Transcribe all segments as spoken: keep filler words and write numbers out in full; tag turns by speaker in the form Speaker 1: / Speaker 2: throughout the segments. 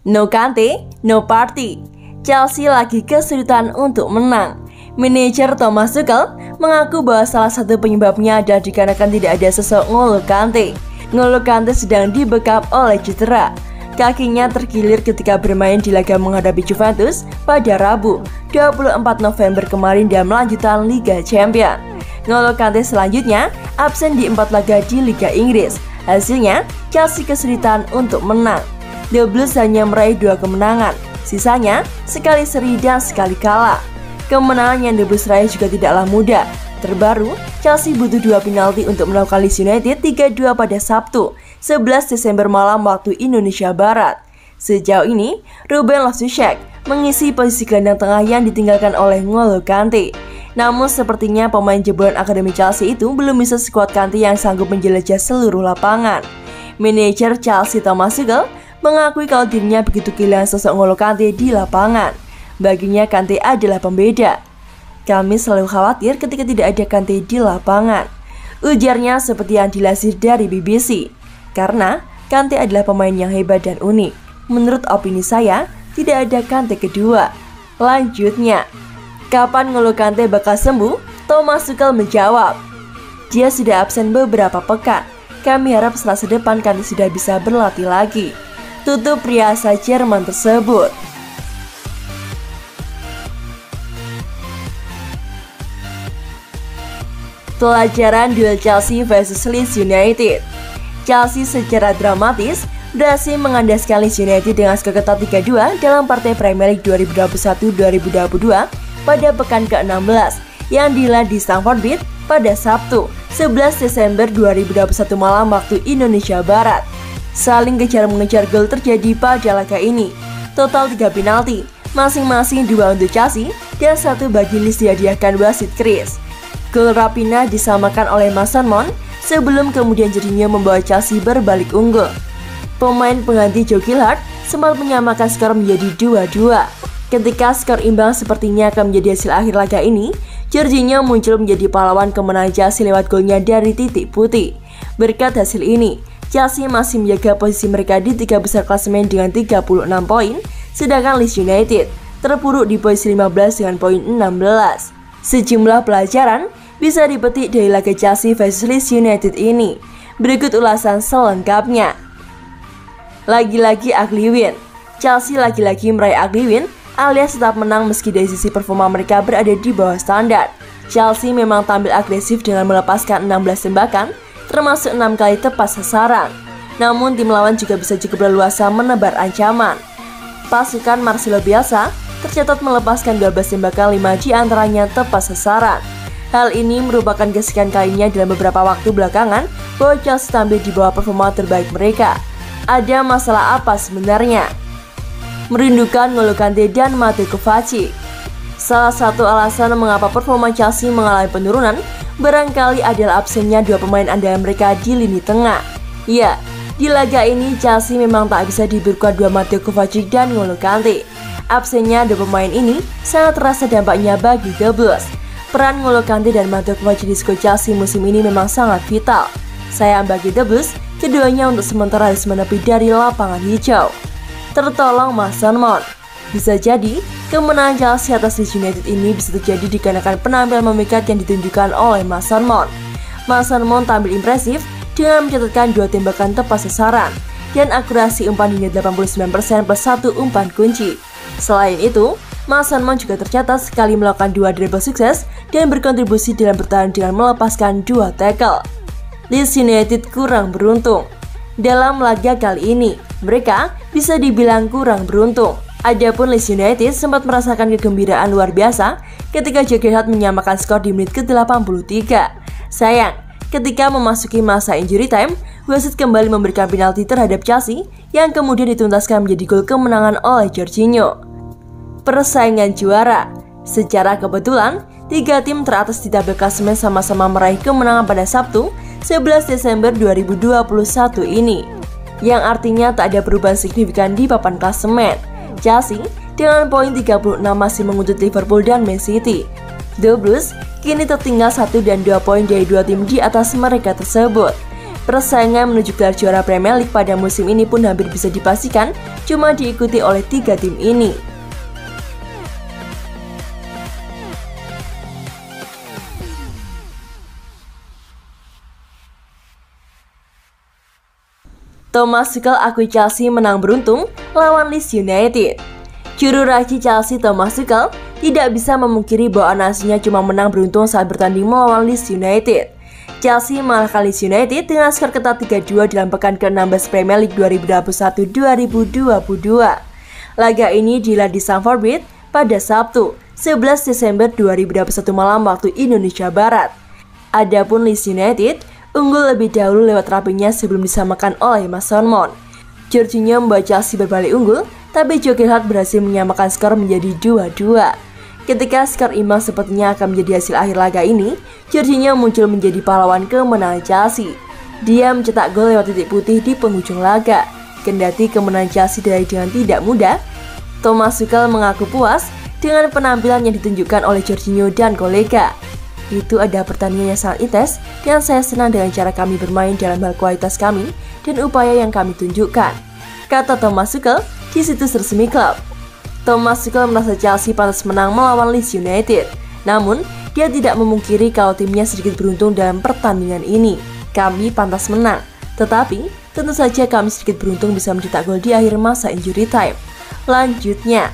Speaker 1: No Kante, no party. Chelsea lagi kesulitan untuk menang. Manajer Thomas Tuchel mengaku bahwa salah satu penyebabnya adalah dikarenakan tidak ada sosok N'Golo Kante. N'Golo Kante sedang dibekap oleh cedera. Kakinya terkilir ketika bermain di laga menghadapi Juventus pada Rabu, dua puluh empat November kemarin dalam lanjutan Liga Champions. N'Golo Kante selanjutnya absen di empat laga di Liga Inggris. Hasilnya, Chelsea kesulitan untuk menang. The Blues hanya meraih dua kemenangan, sisanya sekali seri dan sekali kalah. Kemenangan yang The Blues raih juga tidaklah mudah. Terbaru, Chelsea butuh dua penalti untuk melakukan Leeds United tiga dua pada Sabtu, sebelas Desember malam waktu Indonesia Barat. Sejauh ini, Ruben Loftus-Cheek mengisi posisi gelandang tengah yang ditinggalkan oleh N'Golo Kante. Namun sepertinya pemain jebolan Akademi Chelsea itu belum bisa sekuat Kante yang sanggup menjelajah seluruh lapangan. Manajer Chelsea Thomas Tuchel mengakui kalau dirinya begitu kehilangan sosok N'Golo Kante di lapangan. Baginya Kante adalah pembeda. Kami selalu khawatir ketika tidak ada Kante di lapangan, ujarnya seperti yang dilansir dari B B C. Karena Kante adalah pemain yang hebat dan unik. Menurut opini saya, tidak ada Kante kedua. Lanjutnya, kapan N'Golo Kante bakal sembuh? Thomas Tuchel menjawab, dia sudah absen beberapa pekan. Kami harap Selasa depan Kante sudah bisa berlatih lagi. Tutup riasa Jerman tersebut. Pelajaran duel Chelsea versus Leeds United. Chelsea secara dramatis berhasil mengandaskan Leeds United dengan skor ketat tiga dua dalam partai Premier League dua ribu dua puluh satu dua ribu dua puluh dua pada pekan ke enam belas yang digelar di Stamford Bridge pada Sabtu, sebelas Desember dua ribu dua puluh satu malam waktu Indonesia Barat. Saling kejar-mengejar gol terjadi pada laga ini. Total tiga penalti, masing-masing dua untuk Chelsea dan satu bagi Leeds dihadiahkan wasit Chris. Gol Raphinha disamakan oleh Mason Mount sebelum kemudian Jorginho membawa Chelsea berbalik unggul. Pemain pengganti Joe Gillard sempat menyamakan skor menjadi dua dua. Ketika skor imbang sepertinya akan menjadi hasil akhir laga ini, Jorginho muncul menjadi pahlawan kemenangan Chelsea lewat golnya dari titik putih. Berkat hasil ini, Chelsea masih menjaga posisi mereka di tiga besar klasemen dengan tiga puluh enam poin, sedangkan Leeds United terpuruk di posisi lima belas dengan poin enam belas. Sejumlah pelajaran bisa dipetik dari laga Chelsea versus Leeds United ini. Berikut ulasan selengkapnya. Lagi-lagi ugly win. Chelsea lagi-lagi meraih ugly win alias tetap menang meski dari sisi performa mereka berada di bawah standar. Chelsea memang tampil agresif dengan melepaskan enam belas tembakan, termasuk enam kali tepat sasaran. Namun tim lawan juga bisa cukup leluasa menebar ancaman. Pasukan Marcelo Bielsa tercatat melepaskan dua belas tembakan, lima di antaranya tepat sasaran. Hal ini merupakan kesekian kalinya dalam beberapa waktu belakangan bahwa Chelsea tampil di bawah performa terbaik mereka. Ada masalah apa sebenarnya? Merindukan N'Golo Kante dan Mateo Kovacic. Salah satu alasan mengapa performa Chelsea mengalami penurunan barangkali adalah absennya dua pemain andalan mereka di lini tengah. Ya, di laga ini Chelsea memang tak bisa diberikan dua Mateo Kovacic dan N'Golo Kante. Absennya dua pemain ini sangat terasa dampaknya bagi The Blues. Peran N'Golo Kante dan Mateo Kovacic di skuad Chelsea musim ini memang sangat vital. Sayang bagi The Blues, keduanya untuk sementara harus menepi dari lapangan hijau. Tertolong Mason Mount. Bisa jadi, kemenangan Chelsea atas Leeds United ini bisa terjadi dikarenakan penampilan memikat yang ditunjukkan oleh Mason Mount. Mason Mount tampil impresif dengan mencatatkan dua tembakan tepat sasaran dan akurasi umpan hingga delapan puluh sembilan persen plus satu umpan kunci. Selain itu, Mason Mount juga tercatat sekali melakukan dua dribble sukses dan berkontribusi dalam bertahan dengan melepaskan dua tackle. Leeds United kurang beruntung. Dalam laga kali ini, mereka bisa dibilang kurang beruntung. Adapun Leeds United sempat merasakan kegembiraan luar biasa ketika Joe Gillard menyamakan skor di menit ke delapan puluh tiga. Sayang, ketika memasuki masa injury time, wasit kembali memberikan penalti terhadap Chelsea yang kemudian dituntaskan menjadi gol kemenangan oleh Jorginho. Persaingan juara. Secara kebetulan, tiga tim teratas di tabel klasemen sama-sama meraih kemenangan pada Sabtu, sebelas Desember dua ribu dua puluh satu ini, yang artinya tak ada perubahan signifikan di papan klasemen. Chelsea dengan poin tiga puluh enam masih menguntut Liverpool dan Man City. The Blues kini tertinggal satu dan dua poin dari dua tim di atas mereka tersebut. Persaingan menuju gelar juara Premier League pada musim ini pun hampir bisa dipastikan cuma diikuti oleh tiga tim ini. Thomas Tuchel akui Chelsea menang beruntung lawan Leeds United. Juru raji Chelsea Thomas Tuchel tidak bisa memungkiri bahwa nasinya cuma menang beruntung saat bertanding melawan Leeds United. Chelsea mengalahkan Leeds United dengan skor ketat tiga dua dalam pekan ke enam belas Premier League dua ribu dua puluh satu dua ribu dua puluh dua. Laga ini digelar di Stamford Bridge pada Sabtu, sebelas Desember dua ribu dua puluh satu malam waktu Indonesia Barat. Adapun Leeds United unggul lebih dahulu lewat rapinya sebelum disamakan oleh Mason Mount. Jorginho membuat Chelsea berbalik unggul, tapi Jurgen Hart berhasil menyamakan skor menjadi dua dua. Ketika skor imbang sepertinya akan menjadi hasil akhir laga ini, Jorginho muncul menjadi pahlawan kemenangan Chelsea. Dia mencetak gol lewat titik putih di penghujung laga. Kendati kemenangan Chelsea diraih dengan tidak mudah, Thomas Tuchel mengaku puas dengan penampilan yang ditunjukkan oleh Jorginho dan kolega. Itu adalah pertandingan yang sangat intens dan saya senang dengan cara kami bermain dalam hal kualitas kami dan upaya yang kami tunjukkan, kata Thomas Tuchel di situs resmi klub. Thomas Tuchel merasa Chelsea pantas menang melawan Leeds United. Namun, dia tidak memungkiri kalau timnya sedikit beruntung dalam pertandingan ini. Kami pantas menang, tetapi tentu saja kami sedikit beruntung bisa mencetak gol di akhir masa injury time. Lanjutnya,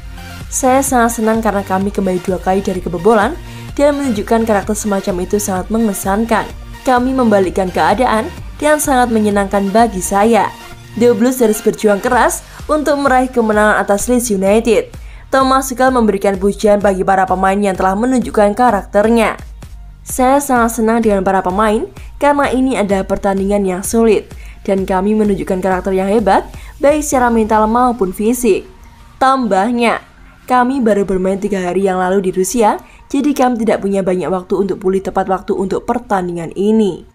Speaker 1: saya sangat senang karena kami kembali dua kali dari kebobolan dan menunjukkan karakter semacam itu sangat mengesankan. Kami membalikkan keadaan dan sangat menyenangkan bagi saya. The Blues harus berjuang keras untuk meraih kemenangan atas Leeds United. Thomas Tuchel memberikan pujian bagi para pemain yang telah menunjukkan karakternya. Saya sangat senang dengan para pemain karena ini adalah pertandingan yang sulit dan kami menunjukkan karakter yang hebat baik secara mental maupun fisik. Tambahnya, kami baru bermain tiga hari yang lalu di Rusia, jadi kami tidak punya banyak waktu untuk pulih tepat waktu untuk pertandingan ini.